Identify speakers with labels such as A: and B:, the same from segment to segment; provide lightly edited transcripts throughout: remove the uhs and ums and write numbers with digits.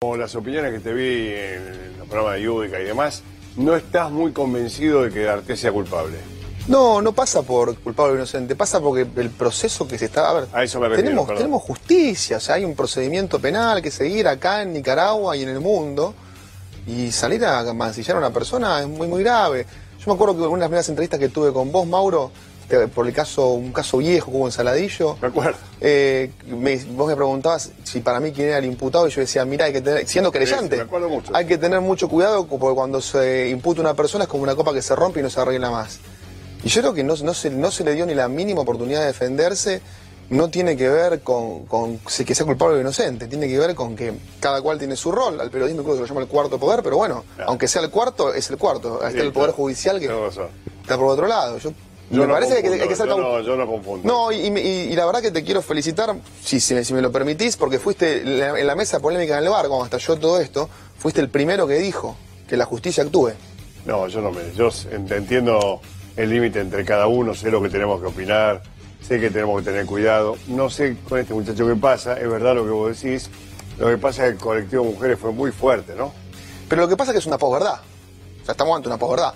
A: Como las opiniones que te vi en los programas de Yudica y demás, no estás muy convencido de que D'Artés sea culpable.
B: No, no pasa por culpable o inocente, pasa porque el proceso que se está... A ver,
A: A eso me refiero,
B: tenemos justicia, o sea, hay un procedimiento penal que seguir acá en Nicaragua y en el mundo, y salir a mancillar a una persona es muy, muy grave. Yo me acuerdo que en una de las primeras entrevistas que tuve con vos, Mauro, por un caso viejo como en Saladillo,
A: ¿Me acuerdo?
B: vos me preguntabas si para mí quién era el imputado y yo decía, mirá, hay que tener, siendo querellante,
A: me acuerdo mucho.
B: hay que tener mucho cuidado porque cuando se imputa una persona es como una copa que se rompe y no se arregla más. Y yo creo que no se le dio ni la mínima oportunidad de defenderse. No tiene que ver con que sea culpable o inocente, tiene que ver con que cada cual tiene su rol. Al periodismo incluso se lo llama el cuarto poder, pero bueno, claro, aunque sea el cuarto, es el cuarto. Ahí está el poder judicial que está por otro lado. Me parece que hay que ser cauteloso.
A: Yo no confundo.
B: No, y la verdad que te quiero felicitar, si me lo permitís, porque fuiste en la mesa polémica en el bar, cuando estalló todo esto, fuiste el primero que dijo que la justicia actúe.
A: No, yo entiendo el límite entre cada uno, sé lo que tenemos que opinar, sé que tenemos que tener cuidado. No sé con este muchacho qué pasa, es verdad lo que vos decís. Lo que pasa es que el colectivo de mujeres fue muy fuerte, ¿no?
B: Pero lo que pasa es que es una posverdad. O sea, estamos ante una posverdad.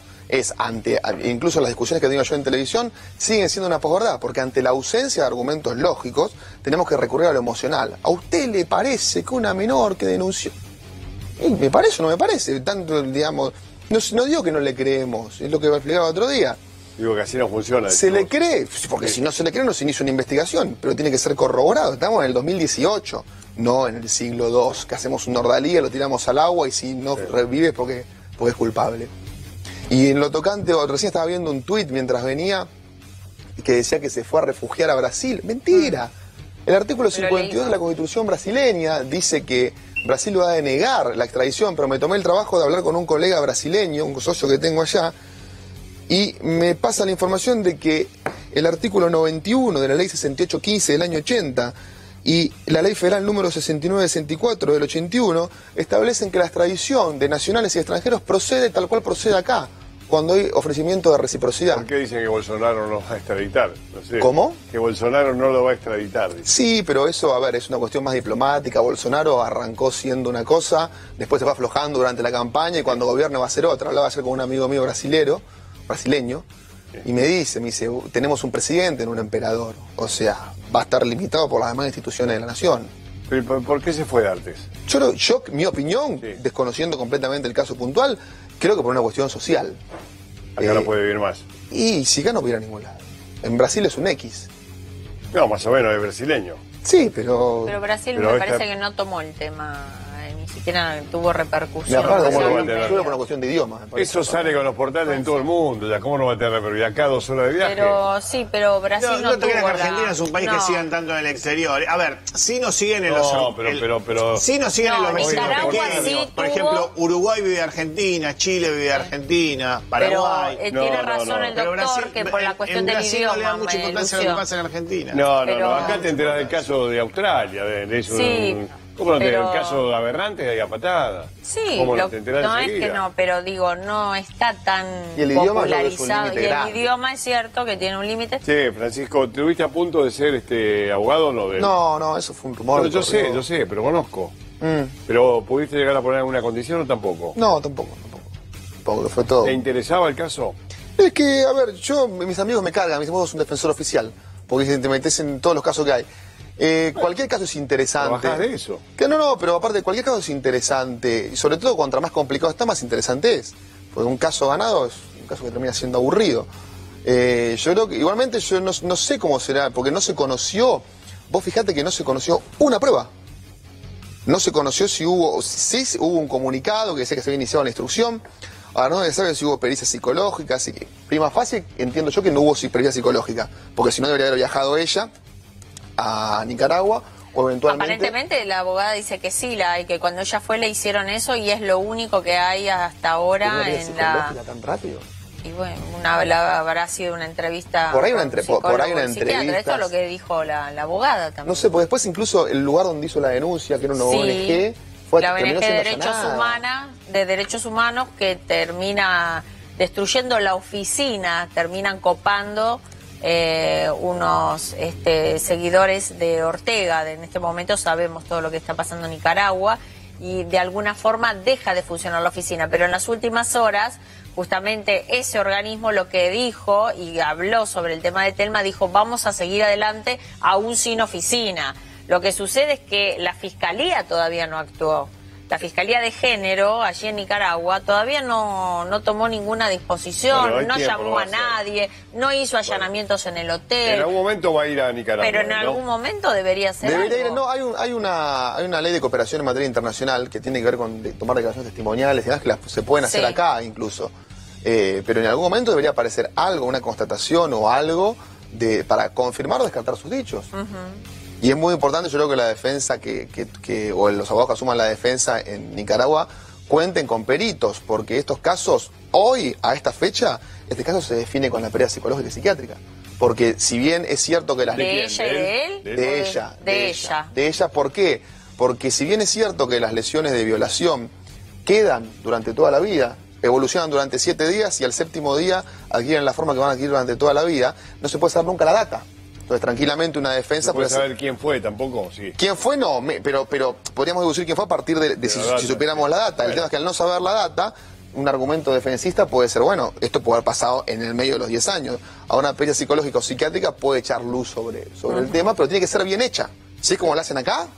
B: Incluso las discusiones que tengo yo en televisión siguen siendo una posverdad, porque ante la ausencia de argumentos lógicos tenemos que recurrir a lo emocional. ¿A usted le parece que una menor que denunció? ¿Me parece o no me parece? Tanto, digamos, no digo que no le creemos, es lo que explicaba otro día.
A: Digo que así no funciona.
B: Se le cree, porque si no se le cree no se inicia una investigación, pero tiene que ser corroborado. Estamos en el 2018, no en el siglo II, que hacemos un ordalía, lo tiramos al agua y si no revive porque es culpable. Y en lo tocante, recién estaba viendo un tuit mientras venía que decía que se fue a refugiar a Brasil. ¡Mentira! El artículo 52 de la Constitución brasileña dice que Brasil va a denegar la extradición, pero me tomé el trabajo de hablar con un colega brasileño, un socio que tengo allá, y me pasa la información de que el artículo 91 de la ley 6815 del año 80 y la ley federal número 6964 del 81 establecen que la extradición de nacionales y extranjeros procede tal cual procede acá, cuando hay ofrecimiento de reciprocidad.
A: ¿Por qué dicen que Bolsonaro no va a extraditar? No sé.
B: ¿Cómo?
A: Que Bolsonaro no lo va a extraditar. Dice.
B: Sí, pero eso, a ver, es una cuestión más diplomática. Bolsonaro arrancó siendo una cosa, después se va aflojando durante la campaña y cuando gobierne va a ser otra. Hablaba ayer con un amigo mío brasileño, y me dice, tenemos un presidente, no un emperador. O sea, va a estar limitado por las demás instituciones de la nación.
A: ¿Pero por qué se fue D'Artés?
B: Yo, mi opinión, desconociendo completamente el caso puntual, creo que por una cuestión social.
A: Acá no puede vivir más.
B: Y si acá no puede ir a ningún lado. En Brasil es un X.
A: No, más o menos es brasileño.
B: Sí, pero...
C: Pero Brasil me parece que no tomó el tema, ni siquiera tuvo repercusión.
B: Solo por una cuestión de idioma.
A: Eso sale con los portales en todo el mundo, ya cómo no va a tener repercusión. Acá 2 horas de viaje.
C: Pero sí, pero Brasil no tuvo.
D: No te creas que Argentina es un país que sigan tanto en el exterior. A ver, sí nos siguen en los...
A: pero
D: sí nos siguen en los vecinos pequeños.
C: Sí
D: por ejemplo, Uruguay vive Argentina, Chile vive Argentina, Paraguay.
C: Pero tiene razón el doctor
D: Brasil,
C: que por la cuestión del
D: idioma no le da mucha importancia a lo que pasa en Argentina.
A: No, acá te enteras del caso de Australia, de eso.
C: Sí.
A: ¿Cómo no te enteras del caso de Aberrante ahí a patada?
C: Sí,
A: no te enterás
C: no
A: enseguida?
C: Es que no, pero digo, no está tan
B: popularizado.
C: Y el idioma es cierto que tiene un límite.
A: Sí, Francisco, ¿estuviste a punto de ser abogado o no?
B: No, eso fue un rumor.
A: No, yo sé, pero conozco. ¿Pero pudiste llegar a poner alguna condición o tampoco?
B: No, tampoco. Fue todo.
A: ¿Te interesaba el caso?
B: Es que, a ver, mis amigos me cargan, me dicen, vos sos un defensor oficial, porque te metes en todos los casos que hay. Cualquier caso es interesante.
A: ¿Trabajás de eso?
B: Que no, pero aparte, cualquier caso es interesante. Y sobre todo, cuanto más complicado está, más interesante es. Porque un caso ganado es un caso que termina siendo aburrido. Yo creo que, igualmente, yo no sé cómo será, porque no se conoció. Vos fijate que no se conoció una prueba. No se conoció si hubo un comunicado que decía que se había iniciado la instrucción. Ahora no se sabe si hubo pericia psicológica, así que, prima facie, entiendo yo que no hubo pericia psicológica, porque si no debería haber viajado ella a Nicaragua o eventualmente...
C: Aparentemente la abogada dice que sí la hay, que cuando ella fue le hicieron eso y es lo único que hay hasta ahora en la...
B: tan rápido?
C: Y bueno, habrá sido una entrevista...
B: Por ahí una entrevista...
C: Esto es lo que dijo la abogada también.
B: No sé, porque después incluso el lugar donde hizo la denuncia, que era una ONG...
C: La ONG de Derechos Humanos que termina destruyendo la oficina, terminan copando unos seguidores de Ortega. En este momento sabemos todo lo que está pasando en Nicaragua y de alguna forma deja de funcionar la oficina. Pero en las últimas horas, justamente ese organismo lo que dijo y habló sobre el tema de Telma, dijo vamos a seguir adelante aún sin oficina. Lo que sucede es que la Fiscalía todavía no actuó. La Fiscalía de Género, allí en Nicaragua, todavía no tomó ninguna disposición,
A: Bueno,
C: no llamó a nadie, no hizo allanamientos en el hotel.
A: En algún momento va a ir a Nicaragua.
C: Pero en
A: ¿no?
C: algún momento debería ser
B: Debería ir,
C: algo.
B: no, hay una ley de cooperación en materia internacional que tiene que ver con tomar declaraciones testimoniales y demás, que se pueden hacer
C: Sí.
B: acá incluso. Pero en algún momento debería aparecer algo, una constatación o algo para confirmar o descartar sus dichos. Y es muy importante, yo creo que la defensa o los abogados que asuman la defensa en Nicaragua cuenten con peritos, porque estos casos, hoy, a esta fecha, este caso se define con la pérdida psicológica y psiquiátrica. Porque si bien es cierto que las...
C: ¿De ella y de él?
B: De ella.
C: De ella.
B: De ella, ¿por qué? Porque si bien es cierto que las lesiones de violación quedan durante toda la vida, evolucionan durante 7 días y al 7º día adquieren la forma que van a adquirir durante toda la vida, no se puede saber nunca la data. Entonces, tranquilamente una defensa...
A: ¿No puede saber quién fue tampoco? Sí.
B: ¿Quién fue? No, pero podríamos deducir quién fue a partir de si supiéramos la data. El tema es que al no saber la data, un argumento defensista puede ser, bueno, esto puede haber pasado en el medio de los 10 años. A una pérdida psicológica o psiquiátrica puede echar luz sobre el tema, pero tiene que ser bien hecha. ¿Sí es como lo hacen acá?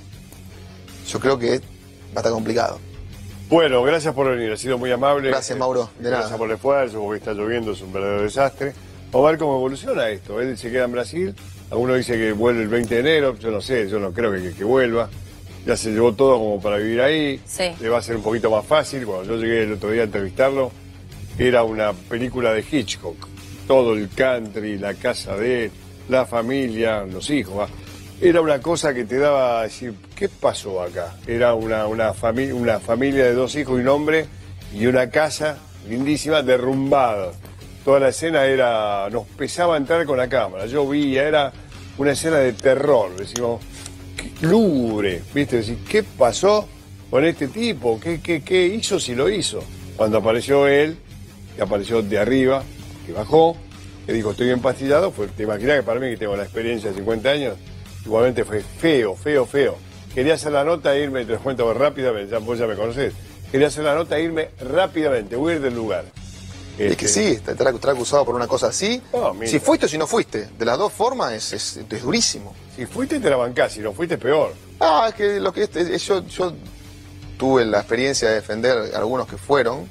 A: Sí.
B: Yo creo que va a estar complicado.
A: Bueno, gracias por venir, ha sido muy amable.
B: Gracias, Mauro, de
A: Gracias
B: nada.
A: por el esfuerzo, porque está lloviendo, es un verdadero desastre. Vamos a ver cómo evoluciona esto. Él se queda en Brasil, algunos dicen que vuelve el 20 de enero, yo no sé, yo no creo que vuelva. Ya se llevó todo como para vivir ahí,
C: Sí.
A: le va a ser un poquito más fácil. Cuando yo llegué el otro día a entrevistarlo, era una película de Hitchcock. Todo el country, la casa de él, la familia, los hijos. ¿va? Era una cosa que te daba a decir, ¿qué pasó acá? Era una familia de 2 hijos y un hombre y una casa lindísima derrumbada. Toda la escena nos pesaba entrar con la cámara. Yo veía, era una escena de terror. Decimos, qué lúgubre, ¿viste? Decir, ¿qué pasó con este tipo? ¿Qué hizo si lo hizo? Cuando apareció él, que apareció de arriba, que bajó, que dijo, estoy empastillado, te imaginas que para mí, que tengo la experiencia de 50 años, igualmente fue feo. Quería hacer la nota e irme, te lo cuento rápidamente, vos ya me conocés. Quería hacer la nota e irme rápidamente, huir del lugar.
B: Es que sí, estar acusado por una cosa así.
A: No, mira.
B: Si fuiste o si no fuiste. De las dos formas es durísimo.
A: Si fuiste te la bancás, si no fuiste peor.
B: Ah, es que lo que yo tuve la experiencia de defender a algunos que fueron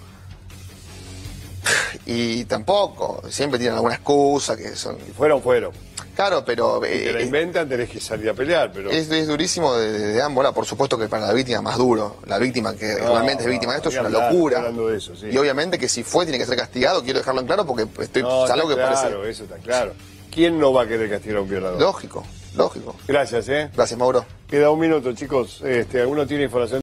B: y tampoco, siempre tienen alguna excusa que son...
A: Si fueron.
B: Claro, pero...
A: Si te la inventan tenés que salir a pelear, pero...
B: Es durísimo de ambos lados, por supuesto que para la víctima más duro. La víctima que realmente es víctima de esto es una locura.
A: Hablando de eso, sí.
B: Y obviamente que si fue tiene que ser castigado, quiero dejarlo en claro porque
A: No,
B: es algo que
A: está claro,
B: parece...
A: eso está claro. ¿Quién no va a querer castigar a un violador?
B: Lógico.
A: Gracias,
B: Gracias, Mauro.
A: Queda un minuto, chicos. ¿Alguno tiene información?